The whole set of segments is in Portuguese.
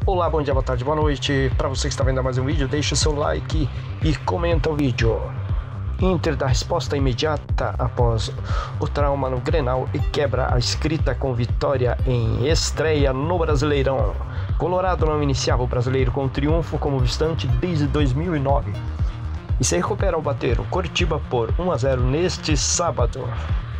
Olá, bom dia, boa tarde, boa noite. Para você que está vendo mais um vídeo, deixa o seu like e comenta o vídeo. Inter dá resposta imediata após o trauma no Grenal e quebra a escrita com vitória em estreia no Brasileirão. Colorado não iniciava o Brasileiro com triunfo como visitante desde 2009 e se recupera ao bater o Coritiba por 1-0 neste sábado.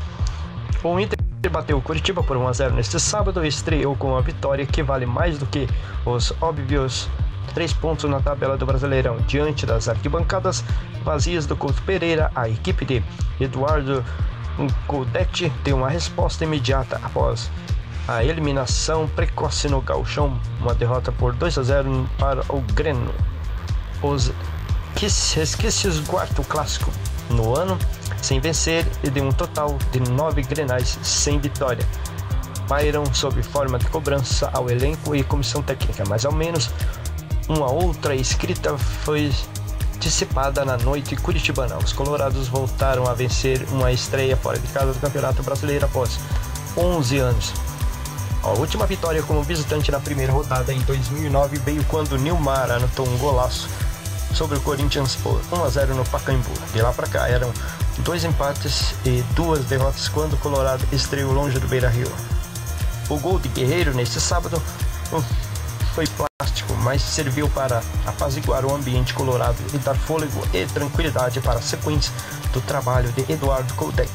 O Inter bateu o Coritiba por 1-0 neste sábado e estreou com uma vitória que vale mais do que os óbvios 3 pontos na tabela do Brasileirão. Diante das arquibancadas vazias do Couto Pereira, a equipe de Eduardo Coudet deu uma resposta imediata após a eliminação precoce no Gauchão, uma derrota por 2-0 para o Grêmio. Os resquícios guardam o clássico no ano sem vencer e de um total de 9 grenais sem vitória pairam sob forma de cobrança ao elenco e comissão técnica, mas ao menos uma outra escrita foi dissipada na noite curitibana. Os colorados voltaram a vencer uma estreia fora de casa do Campeonato Brasileiro após 11 anos. A última vitória como visitante na primeira rodada em 2009 veio quando Nilmar anotou um golaço sobre o Corinthians por 1-0 no Pacaembu. De lá para cá eram 2 empates e 2 derrotas quando o Colorado estreou longe do Beira-Rio. O gol de Guerreiro neste sábado não foi plástico, mas serviu para apaziguar o ambiente colorado e dar fôlego e tranquilidade para a sequência do trabalho de Eduardo Coudet.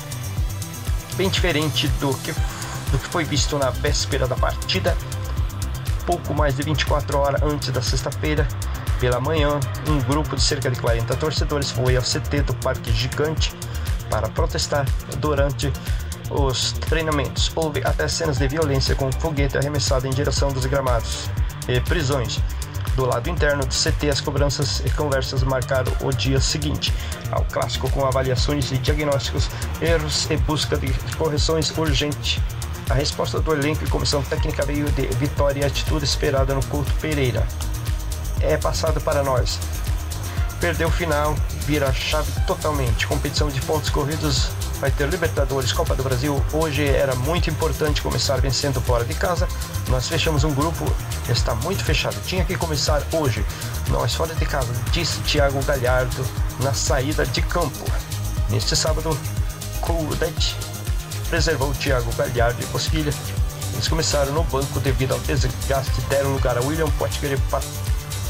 Bem diferente do que foi visto na véspera da partida, pouco mais de 24 horas antes da sexta-feira, pela manhã, um grupo de cerca de 40 torcedores foi ao CT do Parque Gigante para protestar durante os treinamentos. Houve até cenas de violência com foguete arremessado em direção dos gramados e prisões. Do lado interno do CT, as cobranças e conversas marcaram o dia seguinte ao clássico, com avaliações e diagnósticos, erros e busca de correções urgentes. A resposta do elenco e comissão técnica veio de vitória e atitude esperada no Couto Pereira. É passado para nós. Perdeu o final, vira a chave totalmente. Competição de pontos corridos, vai ter Libertadores, Copa do Brasil. Hoje era muito importante começar vencendo fora de casa. Nós fechamos um grupo, está muito fechado. Tinha que começar hoje, nós fora de casa, disse Thiago Galhardo na saída de campo. Neste sábado, Coudet preservou Thiago Galhardo e Bosquilha. Eles começaram no banco devido ao desgaste, deram lugar a William Potker e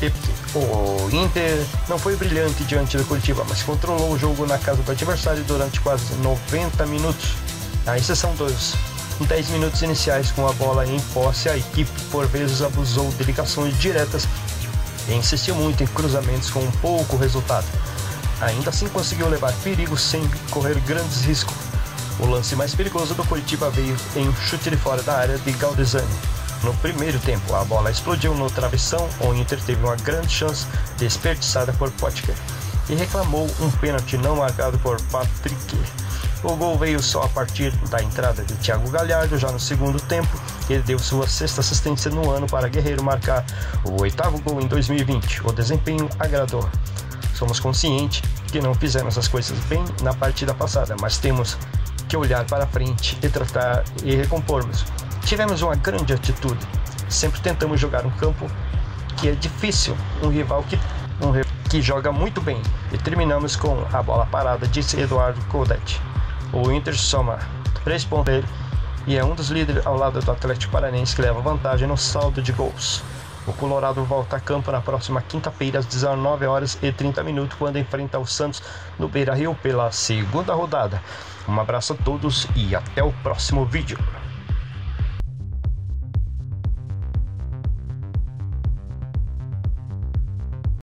o Inter não foi brilhante diante do Coritiba, mas controlou o jogo na casa do adversário durante quase 90 minutos. À exceção dos 10 minutos iniciais com a bola em posse, a equipe por vezes abusou de ligações diretas e insistiu muito em cruzamentos com pouco resultado. Ainda assim conseguiu levar perigo sem correr grandes riscos. O lance mais perigoso do Coritiba veio em um chute de fora da área de Galdesani. No primeiro tempo, a bola explodiu no travessão. O Inter teve uma grande chance desperdiçada por Potker e reclamou um pênalti não marcado por Patrick. O gol veio só a partir da entrada de Thiago Galhardo, já no segundo tempo. Ele deu sua 6ª assistência no ano para Guerreiro marcar o 8º gol em 2020. O desempenho agradou. Somos conscientes que não fizemos as coisas bem na partida passada, mas temos que olhar para frente e tratar e recompormos. Tivemos uma grande atitude, sempre tentamos jogar um campo que é difícil, um rival que joga muito bem, e terminamos com a bola parada, disse Eduardo Coudet. O Inter soma 3 pontos e é um dos líderes ao lado do Atlético Paranaense, que leva vantagem no saldo de gols. O Colorado volta a campo na próxima quinta-feira às 19h30, quando enfrenta o Santos no Beira-Rio pela 2ª rodada. Um abraço a todos e até o próximo vídeo.